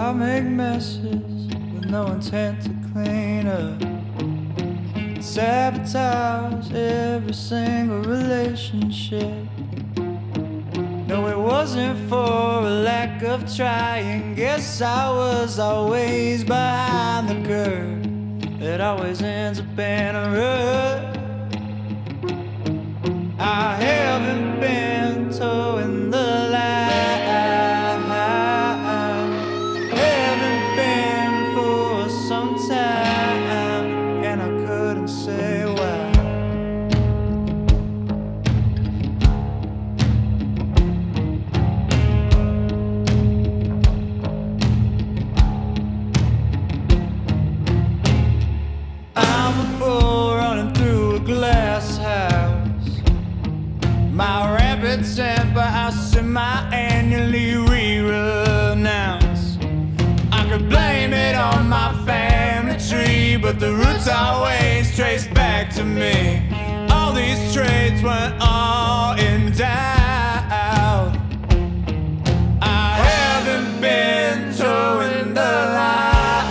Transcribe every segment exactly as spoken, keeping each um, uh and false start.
I make messes with no intent to clean up, and sabotage every single relationship. No, it wasn't for a lack of trying. Guess I was always behind the curve. It always ends up in a rut. I haven't been toeing the line. Haven't been for some time, and I couldn't say why. I'm a bull running through a glass house. My rapid temper, I semi-annually re-renounce. I could blame it on my family tree, but the roots always trace back to me. All these traits went all in doubt. I haven't been toeing the line.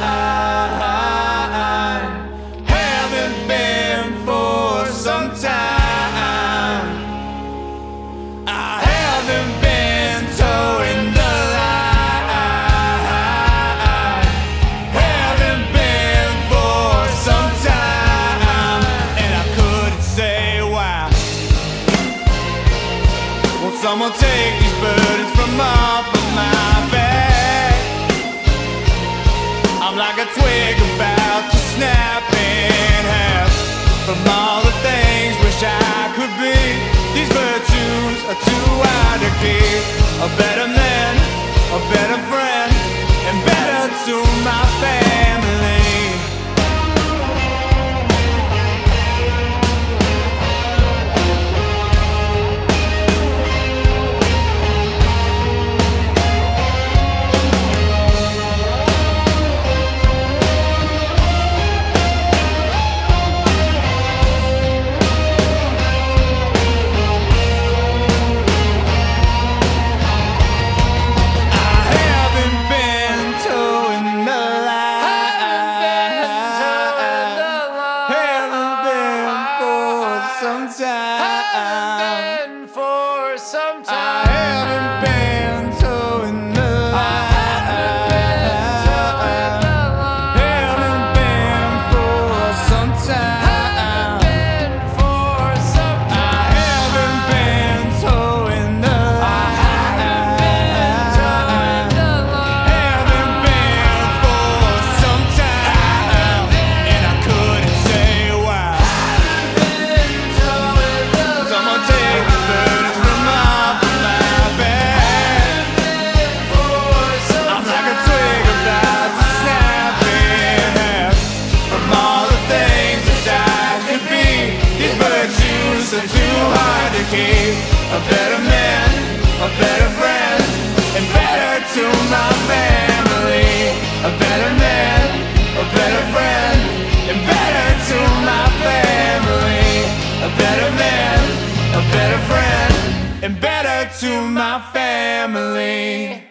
Haven't been for some time. I haven't been toeing the line. Haven't been for some time, and I couldn't say why. Won't someone take these burdens from off of my back? I'm like a twig about to snap in half. From all the things wish I could be, these virtues are too hard to keep. A better man, a better friend, and better to my family. A better man, a better friend, and better to my family. A better man, a better friend, and better to my family. A better man, a better friend, and better to my family.